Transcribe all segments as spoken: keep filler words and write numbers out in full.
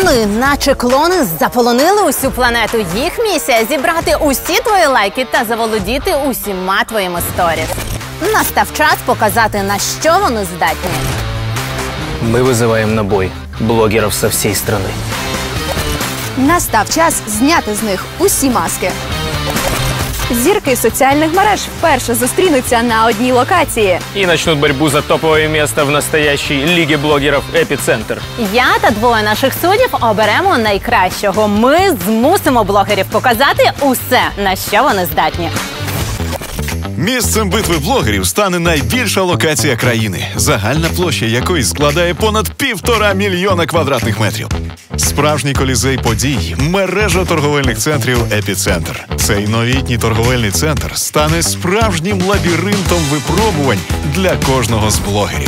Вони, наче клони, заполонили усю планету. Їх місія – зібрати усі твої лайки та заволодіти усіма твоїми сторіс. Настав час показати, на що вони здатні. Мы вызываем на бой блогеров со всей страны. Настав час зняти з них усі маски. Зірки соціальних мереж вперше зустрінуться на одній локації. И начнут борьбу за топовое место в настоящей лиге блогеров «Эпицентр». Я та двоє наших суддів оберемо найкращого. Ми змусимо блогерів показати усе, на що вони здатні. Місцем битви блогерів стане найбільша локація країни, загальна площа якої складає понад півтора мільйона квадратних метрів. Справжній колізей подій – мережа торговельних центрів «Епіцентр». Цей новітній торговельний центр стане справжнім лабіринтом випробувань для кожного з блогерів.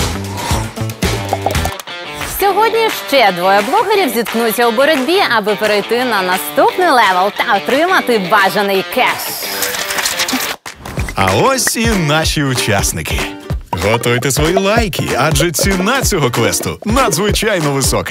Сьогодні ще двоє блогерів зіткнуться у боротьбі, аби перейти на наступний левел та отримати бажаний кеш. А ось і наші учасники. Готуйте свої лайки, адже ціна цього квесту надзвичайно висока.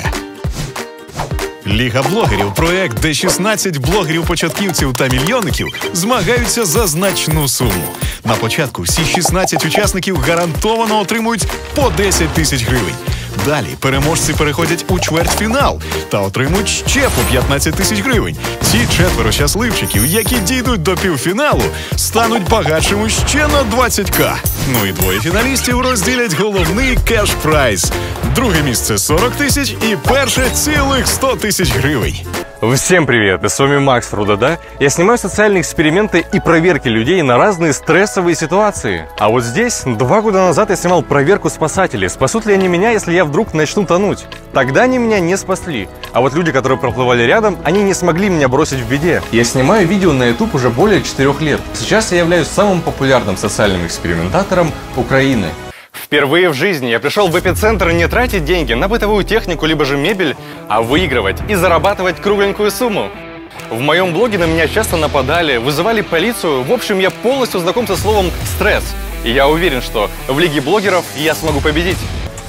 Ліга блогерів – проєкт, де шістнадцять блогерів-початківців та мільйонників змагаються за значну суму. На початку всі шістнадцять учасників гарантовано отримують по десять тисяч гривень. Далі переможці переходять у чвертьфінал та отримують ще по п'ятнадцять тисяч гривень. Ці четверо щасливчиків, які дійдуть до півфіналу, стануть багатшими ще на двадцять тисяч. Ну і двоє фіналістів розділять головний кеш-прайз. Друге місце – сорок тисяч і перше – цілих сто тисяч гривень. Всем привет! И с вами Макс Рудода. Я снимаю социальные эксперименты и проверки людей на разные стрессовые ситуации. А вот здесь два года назад я снимал проверку спасателей. Спасут ли они меня, если я вдруг начну тонуть? Тогда они меня не спасли. А вот люди, которые проплывали рядом, они не смогли меня бросить в беде. Я снимаю видео на YouTube уже более четырех лет. Сейчас я являюсь самым популярным социальным экспериментатором Украины. Впервые в жизни я пришел в эпицентр не тратить деньги на бытовую технику, либо же мебель, а выигрывать и зарабатывать кругленькую сумму. В моем блоге на меня часто нападали, вызывали полицию. В общем, я полностью знаком со словом «стресс». И я уверен, что в Лиге блогеров я смогу победить.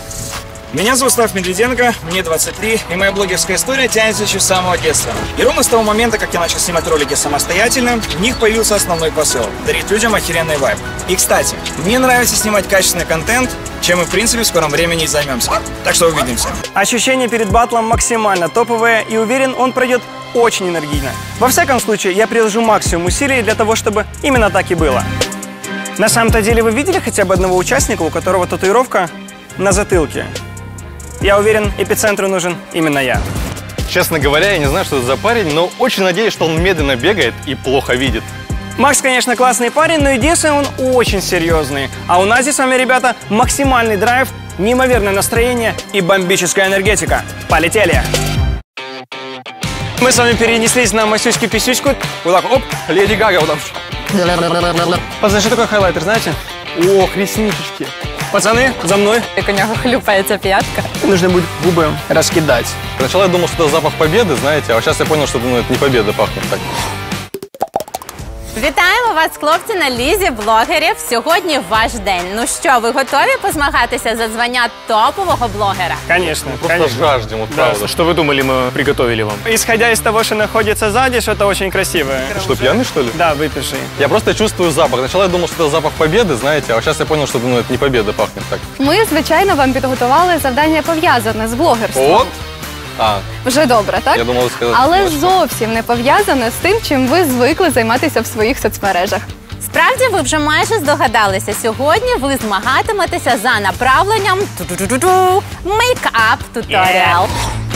Меня зовут Слав Медведенко, мне двадцать три, и моя блогерская история тянется еще с самого детства. И ровно с того момента, как я начал снимать ролики самостоятельно, в них появился основной посыл – дарить людям охеренный вайб. И, кстати, мне нравится снимать качественный контент, чем мы, в принципе, в скором времени и займемся. Так что увидимся. Ощущения перед батлом максимально топовые, и уверен, он пройдет очень энергично. Во всяком случае, я приложу максимум усилий для того, чтобы именно так и было. На самом-то деле, вы видели хотя бы одного участника, у которого татуировка на затылке? Я уверен, эпицентру нужен именно я. Честно говоря, я не знаю, что это за парень, но очень надеюсь, что он медленно бегает и плохо видит. Макс, конечно, классный парень, но единственное, он очень серьезный. А у нас здесь с вами, ребята, максимальный драйв, неимоверное настроение и бомбическая энергетика. Полетели! Мы с вами перенеслись на масюську-писюську. Вот так, оп, Леди Гага, вот так. Пацаны, что такое хайлайтер, знаете? Ох, ресничечки. Пацаны, за мной. Як у нього хлюпається п'ятка. Нужно будет губы раскидать. Сначала я думал, что это запах победы, знаете, а сейчас я понял, что ну, это не победа пахнет так. Вітаємо вас, хлопці, на лізі блогерів. Сьогодні ваш день. Ну що, ви готові позмагатися за звання топового блогера? Конечно, Просто конечно. жаждем, вот Да, правда. что вы думали, мы приготовили вам? Исходя из того, что находится сзади, что-то очень красивое. Ты что, пьяный, что ли? Да, выпиши. Я просто чувствую запах. Сначала я думал, что это запах победы, знаете, а сейчас я понял, что ну, это не победа пахнет так. Ми, звичайно, вам підготували завдання пов'язане з блогерством. Вот. А, Вже добре, так? я думал сказать. Але что- зовсім не пов'язане з тим, чим ви звикли займатися в своїх соцмережах. Справді, ви вже майже здогадалися. Сьогодні ви змагатиметеся за направленням Make-up Tutorial.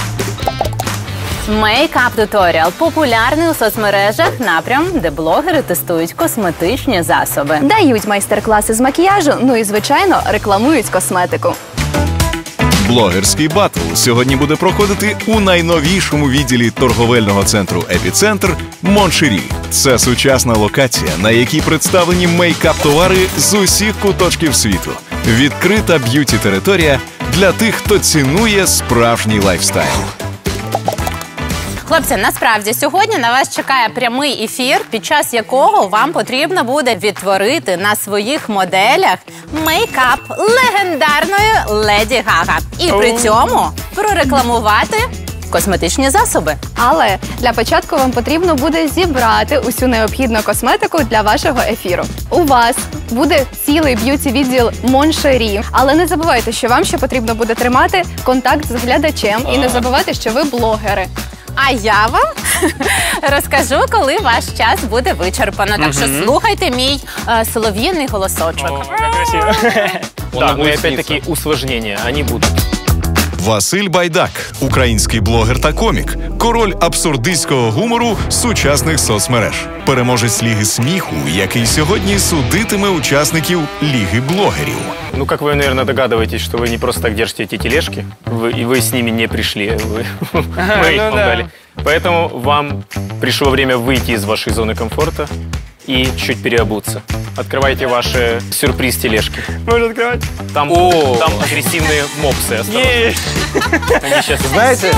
Make-up Tutorial – популярний у соцмережах напрям, де блогери тестують косметичні засоби. Дають майстер-класи з макіяжу, ну і, звичайно, рекламують косметику. Блогерський батл сьогодні буде проходити у найновішому відділі торговельного центру «Епіцентр» Моншері. Це сучасна локація, на якій представлені мейкап-товари з усіх куточків світу. Відкрита б'юті-територія для тих, хто цінує справжній лайфстайл. Хлопці, насправді, сьогодні на вас чекає прямий ефір, під час якого вам потрібно буде відтворити на своїх моделях мейкап легендарної Леді Гага. І при цьому прорекламувати косметичні засоби. Але для початку вам потрібно буде зібрати усю необхідну косметику для вашого ефіру. У вас буде цілий б'юті-відділ Моншері, але не забувайте, що вам ще потрібно буде тримати контакт з глядачем і не забувайте, що ви блогери. А я вам розкажу, коли ваш час буде вичерпано. Так що слухайте мій е, солов'їний голосочок. Да, ну и опять-таки усложнения, они будут. Василь Байдак, український блогер та комік, король абсурдистського гумору сучасних соцмереж, переможець Ліги сміху, який сьогодні судитиме учасників Ліги блогерів. Ну, как вы, наверное, догадываетесь, что вы не просто так держите эти тележки, вы, и вы с ними не пришли, вы, мы их вам дали. Поэтому вам пришло время выйти из вашей зоны комфорта и чуть переобуться. Открывайте ваши сюрприз-тележки. Можно открывать? Там, там агрессивные мопсы. Осторожно. Они сейчас, Знаете,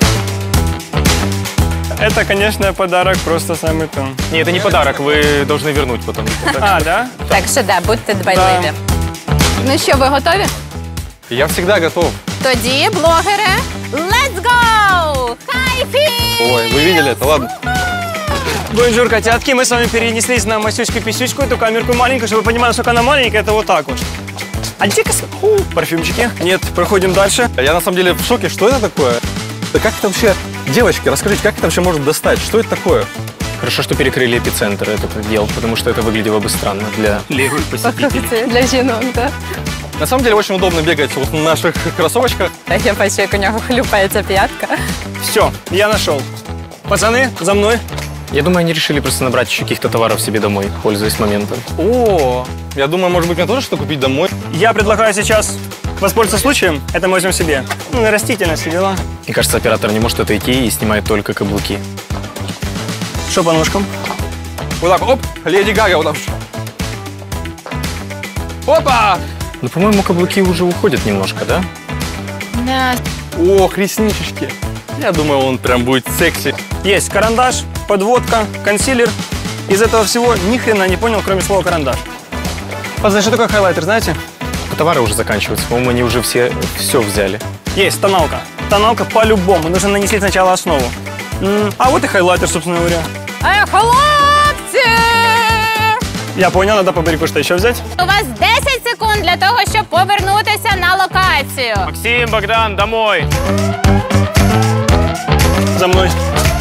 Это, конечно, подарок просто самый то. не, это не подарок, вы должны вернуть потом. А, да? Так що да, будьте дбайливі. Ну що, ви готові? я всегда готов. Тоді, блогери, let's go! Хайпі! Ой, вы видели это? Ладно. Бонжур, котятки, мы с вами перенеслись на Масюську-Писюську, эту камерку маленькую, чтобы вы понимали, насколько она маленькая, это вот так вот. А где-ка... Парфюмчики? Нет, проходим дальше. Я на самом деле в шоке, что это такое? Да как это вообще... Девочки, расскажите, как это вообще можно достать? Что это такое? Хорошо, что перекрыли эпицентр этот дел, потому что это выглядело бы странно для посетителей. Для жінок, так? На самом деле очень удобно бегать вот на наших кроссовочках. Я бачу, як у нього хлюпається п'ятка. Все, я нашел. Пацаны, за мной. Я думаю, они решили просто набрать еще каких-то товаров себе домой, пользуясь моментом. О, я думаю, может быть, мне тоже что купить домой. Я предлагаю сейчас воспользоваться случаем. Это мы возьмем себе. Ну, на растительность все дела. Мне кажется, оператор не может отойти и снимает только каблуки. Что по ножкам? Вот так, оп, Леди Гага, вот так. Опа! Ну, по-моему, каблуки уже уходят немножко, да? Да. Ох, ресничечки. Я думаю, он прям будет секси. Есть карандаш, подводка, консилер. Из этого всего ни хрена не понял, кроме слова карандаш. Пацаны, что такое хайлайтер, знаете? Товары уже заканчиваются. По-моему, они уже все все взяли. Есть, тоналка. Тоналка по-любому. Нужно нанести сначала основу. М, А вот и хайлайтер, собственно говоря. Ей, хлопці! Я понял, надо по берегу что еще взять. У вас десять секунд для того, щоб повернутися на локацію. Максим, Богдан, домой! За мной.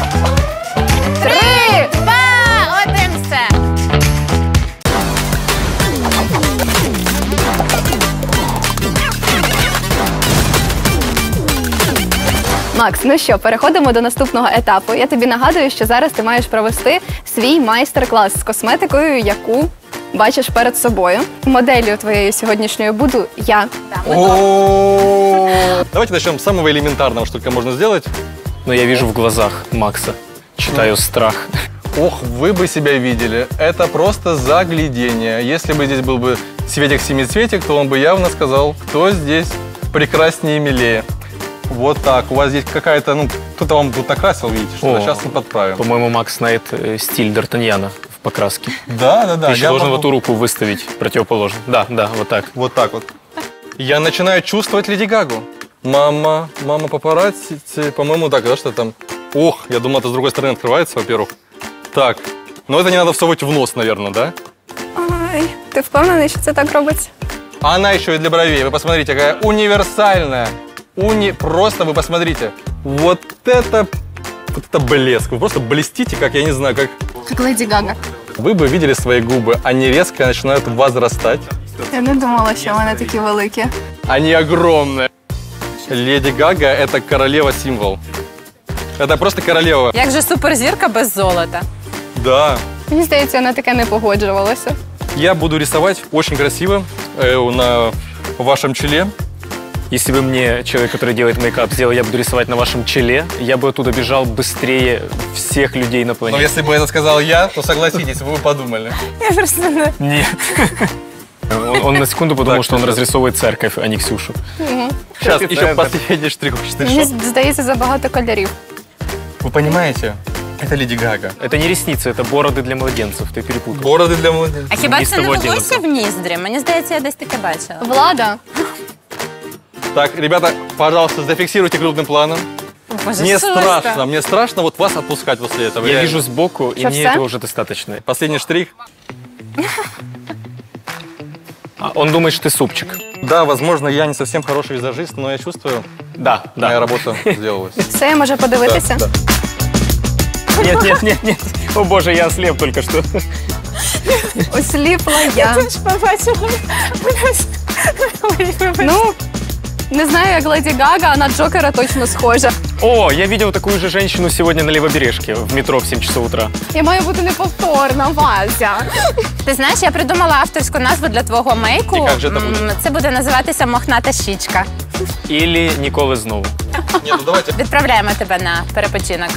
Три, два, один, все. Макс, ну що, переходимо до наступного етапу. Я тобі нагадую, що зараз ти маєш провести свій майстер-клас з косметикою, яку бачиш перед собою. Моделлю твоєю сьогоднішньою буду я. О, давайте начнем с самого элементарного, что только можно сделать. Но я вижу в глазах Макса, читаю страх. Ох, вы бы себя видели. Это просто заглядение. Если бы здесь был бы Светик-семицветик, то он бы явно сказал, кто здесь прекраснее и милее. Вот так. У вас здесь какая-то, ну, кто-то вам тут накрасил, видите, что О, сейчас мы подправим. По-моему, Макс знает э, стиль Д'Артаньяна в покраске. Да, да, да. Ты еще я должен могу- вот эту руку выставить противоположно. Да, да, вот так. Вот так вот. Я начинаю чувствовать Леди Гагу. Мама, мама папарацци, по-моему, так, да, что там? Ох, я думал, это с другой стороны открывается, во-первых. Так, но это не надо всовывать в нос, наверное, да? Ай, ти впевнений, що це так робиться? А она еще и для бровей. Вы посмотрите, какая универсальная. Уни... Просто вы посмотрите. Вот это... Вот это блеск. Вы просто блестите, как, я не знаю, как... Як Леді Гага. Вы бы видели свои губы. Они резко начинают возрастать. Я не думала, що вони такі великі. Они огромные. Леди Гага – это королева-символ. Это просто королева. Як же суперзірка без золота? Да. Мені здається, вона таке не погоджувалася. Я буду рисовать очень красиво э, на вашем челе. Если бы мне человек, который делает мейкап, сделал, я буду рисовать на вашем челе, я бы оттуда бежал быстрее всех людей на Но планете. если бы это сказал я, то согласитесь, вы бы подумали. Я просто не... Нет. Он, он на секунду подумал, Так, что он сейчас. разрисовывает церковь, а не Ксюшу. Сейчас Это- еще это- последний штрих-штришок. Мені здається, забагато кольорів. Вы понимаете? Это Леди Гага. Это не ресницы, это бороды для младенцев, ты перепутал. Бороды для младенцев. А хіба Ні з це не того волосся діла. в ніздрі? Мені здається, я десь таке бачила. Влада, Так, ребята, пожалуйста, зафиксируйте крупным планом. Боже, Мне что страшно, мне страшно вот вас отпускать после этого. Я реально. вижу сбоку, и Что, мне всё? этого уже достаточно. Последний штрих. А он думает, что ты супчик. Да, возможно, я не совсем хороший визажист, но я чувствую, Да, моя да. работа сделалась. Все, я можу подивитися? Да, да. Нет, нет, нет, нет. О боже, я ослеп только что. Осліпла я. ж побачила. Ну, не знаю, як Леді Гага, а на Джокера точно схожа. О, я видел такую же женщину сегодня на Левобережке в метро в семь часов утра. Я маю бути неповторна, Вася. Ти знаєш, я придумала авторську назву для твого мейку. І як же це буде? М, Це буде називатися «Мохната щічка». Или Николы Знову. Не, ну давайте. Відправляємо тебе на перепочинок.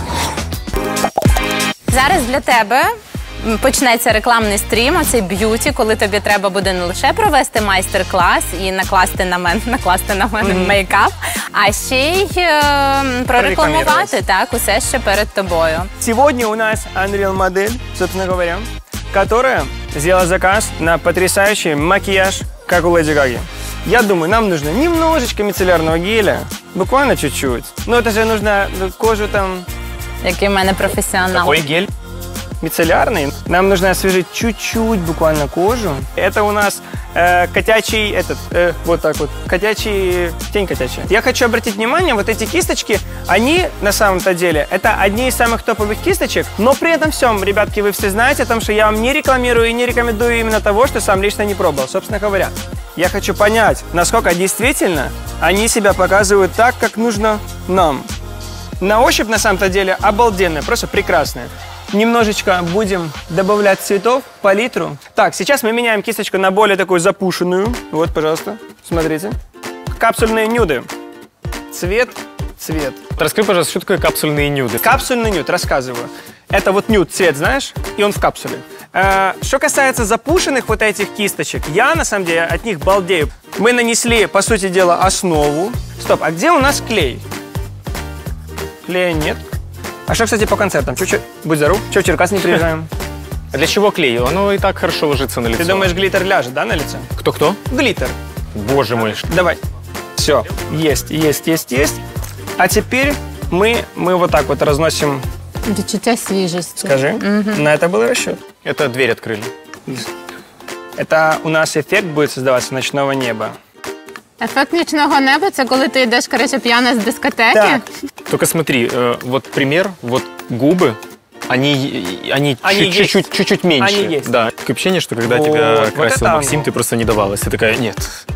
Зараз для тебе м, почнеться рекламний стрім, оцей б'юті, коли тобі треба буде не лише провести майстер-клас і накласти на мене, накласти на мене мейкап, а ще й е, прорекламувати так, усе, що перед тобою. Сегодня у нас Unreal модель, собственно говоря, которая сделала заказ на потрясающий макияж, как у Леди Гаги. Я думаю, нам нужно немножечко мицеллярного геля, буквально чуть-чуть. Но это же нужно кожу там Який в мене професіонал. Какой гель? мицеллярный. Нам нужно освежить чуть-чуть буквально кожу. Это у нас э, котячий, этот, э, вот так вот, котячий, тень котячая. Я хочу обратить внимание, вот эти кисточки, они на самом-то деле, это одни из самых топовых кисточек, но при этом всем, ребятки, вы все знаете о том, что я вам не рекламирую и не рекомендую именно того, что сам лично не пробовал. Собственно говоря, я хочу понять, насколько действительно они себя показывают так, как нужно нам. На ощупь, на самом-то деле, обалденные, просто прекрасные. Немножечко будем добавлять цветов, палитру. Так, сейчас мы меняем кисточку на более такую запушенную. Вот, пожалуйста, смотрите. Капсульные нюды. Цвет, цвет. Расскажи, пожалуйста, что такое капсульные нюды? Капсульный нюд, рассказываю. Это вот нюд цвет, знаешь, и он в капсуле. Э, Что касается запушенных вот этих кисточек, я, на самом деле, от них балдею. Мы нанесли, по сути дела, основу. Стоп, а где у нас клей? Клея нет. А что, кстати, по концертам? Чуть-чуть, будь здоров, что в Черкас не приезжаем? А для чего клей? Оно и так хорошо ложится на лицо. Ты думаешь, глиттер ляжет, да, на лице? Кто-кто? Глиттер. Боже мой. Давай. Все, есть, есть, есть, есть. А теперь мы, мы вот так вот разносим. Відчуття свіжості. Скажи, на это был расчет. Это дверь открыли. Это у нас эффект будет создаваться ночного неба. Ефект нічного неба – це коли ти йдеш, коротше, п'яна з дискотеки. Так. Только смотри, э, вот пример, вот губы, они, они, Они чуть- чуть-чуть, чуть-чуть меньше. Они есть. Да. Такое ощущение, что когда Вот, тебя вот красил это Максим, оно. ты просто не давалась. Ты такая, нет.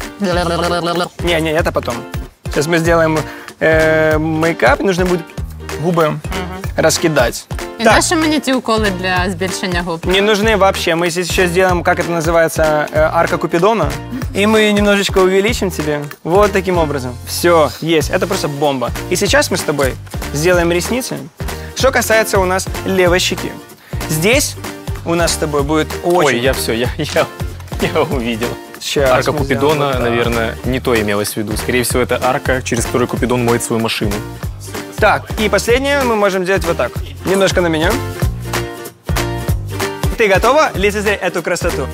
Не, не, это потом. Сейчас мы сделаем э, мейкап, нужно будет губы раскидать. І Так. наші мені ті уколи для збільшення губ. Не нужны вообще. Мы здесь еще сделаем, как это называется, э, арка Купидона. И мы немножечко увеличим тебе. Вот таким образом. Все, есть. Это просто бомба. И сейчас мы с тобой сделаем ресницы. Что касается у нас левой щеки. Здесь у нас с тобой будет очень... Ой, я все, я, я, я увидел. Сейчас Арка мы Купидона, сделаем вот так. наверное, не то имелось в виду. Скорее всего, это арка, через которую Купидон моет свою машину. Так, и последнее мы можем делать вот так. Немножко на меня. Ты готова лицезреть эту красоту?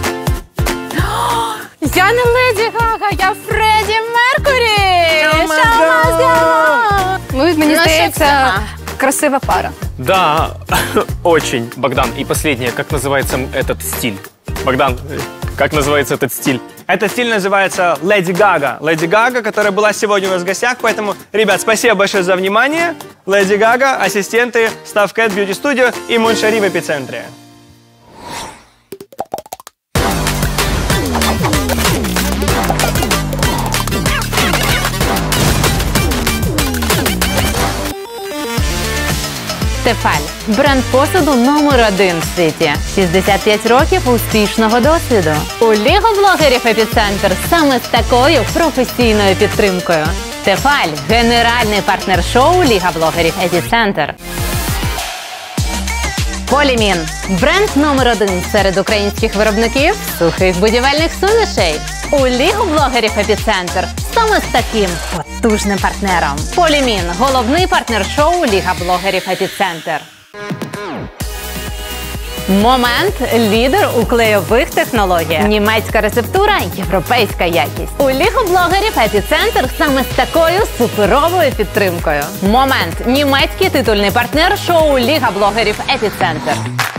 Я не Леді Гага, я Фредді Меркурі! Oh my Show must go on! Ну, мені Ну, здається, що красива пара. Да, очень. Богдан, и последнее, как называется этот стиль? Богдан, э, как называется этот стиль? Этот стиль называется Леди Гага. Леди Гага, которая была сегодня у нас в гостях. Поэтому, ребят, спасибо большое за внимание. Леди Гага, ассистенты, Stuff Cat Beauty Studio и Моншари в эпицентре. Тефаль – бренд посуду номер один в світі. шістдесят п'ять років успішного досвіду. У лігоблогерів «Епіцентр» саме з такою професійною підтримкою. Тефаль – генеральний партнер шоу Ліга блогерів «Епіцентр». Полімін – бренд номер один серед українських виробників сухих будівельних сумішей. У Лігу блогерів «Епіцентр» саме з таким потужним партнером. Полімін – головний партнер шоу Ліга блогерів «Епіцентр». Момент – лідер у клейових технологіях. Німецька рецептура – європейська якість. У лігоблогерів «Епіцентр» саме з такою суперовою підтримкою. Момент – німецький титульний партнер шоу Ліга блогерів «Епіцентр».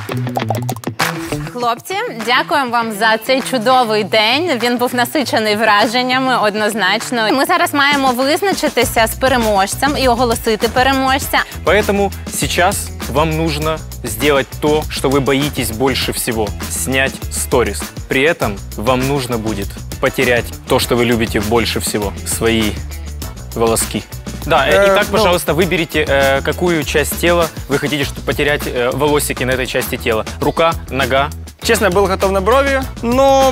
Хлопці, дякуємо вам за цей чудовий день. Він був насичений враженнями, однозначно. Ми зараз маємо визначитися з переможцем і оголосити переможця. Поэтому сейчас вам нужно сделать то, что вы боитесь больше всего – снять сторис. При этом вам нужно будет потерять то, что вы любите больше всего – свои волоски. Да, Э, итак, ну- пожалуйста, выберите, э, какую часть тела вы хотите чтобы потерять э, волосики на этой части тела. Рука, нога. Честно, был готов на брови, но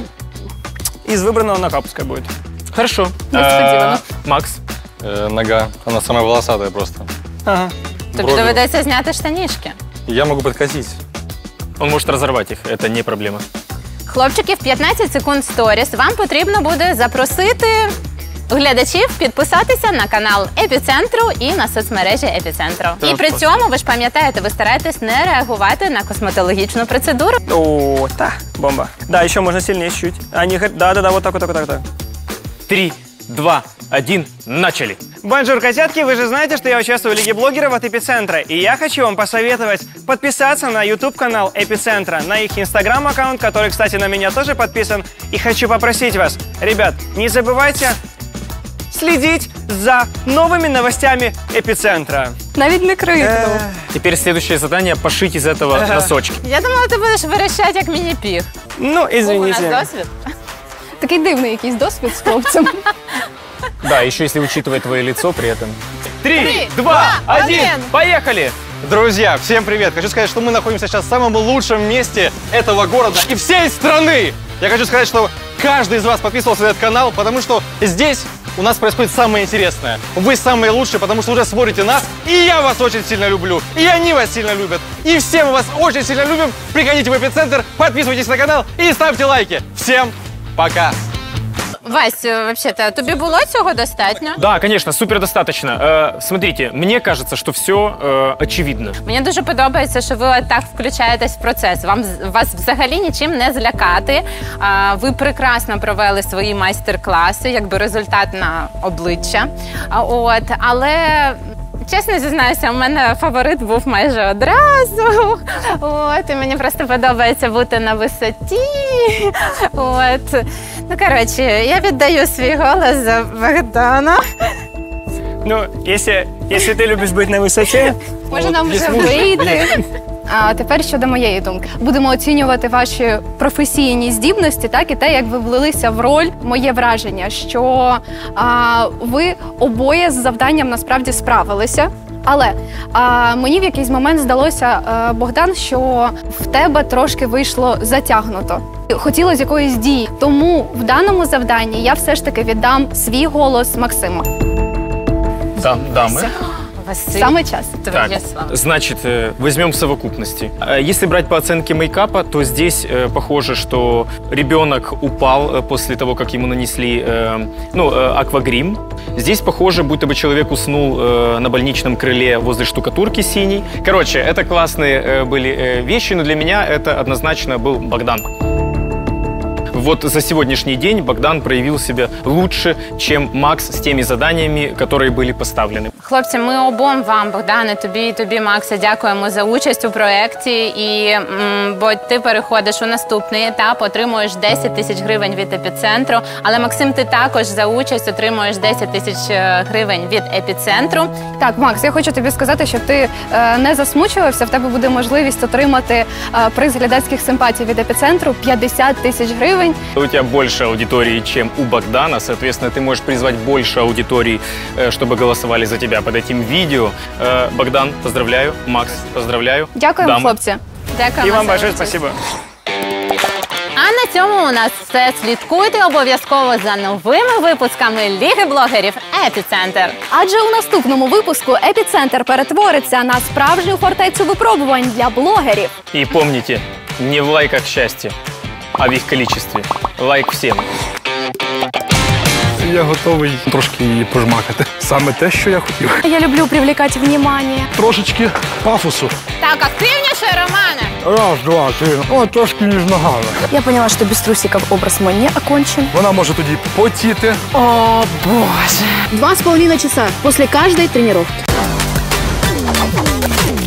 из выбранного нога пускай будет. Хорошо. Несподівано. Э, Макс. Э, нога, она самая волосатая просто. Ага. Тобі Брови. доведеться зняти штанішки. Я могу подкосить. Он может разорвать их, это не проблема. Хлопчиків, п'ятнадцять секунд сторіс. Вам потрібно буде запросити глядачів підписатися на канал Епіцентру і на соцмережі Епіцентру. Так, І при точно. цьому, ви ж пам'ятаєте, ви стараєтесь не реагувати на косметологічну процедуру. О, да, бомба. Да, еще можно сильнее чуть. Они, хот- да-да-да, вот так, вот так, вот так, вот так. Три, два, один, начали. Бонжур, котятки, вы же знаете, что я участвую в Лиге блогеров от Эпицентра. И я хочу вам посоветовать подписаться на YouTube-канал Эпицентра, на их Instagram-аккаунт, который, кстати, на меня тоже подписан. И хочу попросить вас, ребят, не забывайте следить за новыми новостями Эпицентра. Навіть не крикнув. Теперь следующее задание – пошить из этого Ага. носочки. Я думала, ти будеш верещати, як міні-піг. Ну, Був у нас извините. досвід. Такий дивний якийсь досвід з хлопцем. Да, еще если учитывать твое лицо при этом. Три, Три, два, два, один, один. поехали! Друзья, всем привет! Хочу сказать, что мы находимся сейчас в самом лучшем месте этого города и всей страны! Я хочу сказать, что каждый из вас подписывался на этот канал, потому что здесь у нас происходит самое интересное. Вы самые лучшие, потому что уже смотрите нас, и я вас очень сильно люблю, и они вас сильно любят, и все мы вас очень сильно любим. Приходите в Эпицентр, подписывайтесь на канал и ставьте лайки. Всем пока! Вась, взагалі, тобі було цього достатньо? Да, конечно, супер достаточно. Э, смотрите, мне кажется, что все э, очевидно. Мені дуже подобається, що ви так включаєтесь в процес. Вам вас взагалі нічим не злякати. А, ви прекрасно провели свої майстер-класи, якби результат на обличчя. А, от, але чесно зізнаюся, у мене фаворит був майже одразу. От, і мені просто подобається бути на висоті. От. Ну, коротше, я віддаю свій голос за Богдана. Ну, если, если ты любишь быть на высоте, Може нам вже вийти. А тепер щодо моєї думки. Будемо оцінювати ваші професійні здібності, так, і те, як ви влилися в роль. Моє враження, що а, ви обоє з завданням насправді справилися. Але а, мені в якийсь момент здалося, а, Богдан, що в тебе трошки вийшло затягнуто. Хотілося якоїсь дії. Тому в даному завданні я все ж таки віддам свій голос Максиму. Да, да, мы. Василь, Саме час. Так, твоє слово. значит, э, возьмем в совокупности. Э, Если брать по оценке мейкапа, то здесь э, похоже, что ребенок упал э, после того, как ему нанесли э, ну, э, аквагрим. Здесь похоже, будто бы человек уснул э, на больничном крыле возле штукатурки синей. Короче, это классные э, были э, вещи, но для меня это однозначно был Богдан. Вот за сегодняшний день Богдан проявил себя лучше, чем Макс с теми заданиями, которые были поставлены. Хлопці, ми обом вам, Богдане, тобі і тобі, Макса, дякуємо за участь у проєкті. І, м, бо ти переходиш у наступний етап, отримуєш десять тисяч гривень від Епіцентру. Але, Максим, ти також за участь отримуєш десять тисяч гривень від Епіцентру. Так, Макс, я хочу тобі сказати, що ти е, не засмучувався. В тебе буде можливість отримати е, приз глядацьких симпатій від Епіцентру п'ятдесят тисяч гривень. У тебя больше аудитории, чем у Богдана, соответственно, ты можешь призвать больше аудитории, э, чтобы голосовали за тебя под этим видео. Э, Богдан, поздравляю. Макс, поздравляю. Дякуємо, Дамы. хлопці. Дякуємо и вам за большое участь. спасибо. А на цьому у нас все. Слідкуйте обов'язково за новими випусками Ліги блогерів Епіцентр. Адже у наступному випуску Епіцентр перетвориться на справжню фортецю випробувань для блогерів. И помните, не в лайках счастье, а в их количестве. Лайк всем. Я готовий трошки її пожмакати. Саме те, що я хотів. Я люблю привлекати внимание. Трошечки пафосу. Так, активніше, Романе. Раз, два, три. О, трошки між ногами. Я поняла, що без трусиків образ мой не окончен. Вона може тоді потіти. О, Боже. Два с половиной часа после каждой тренировки.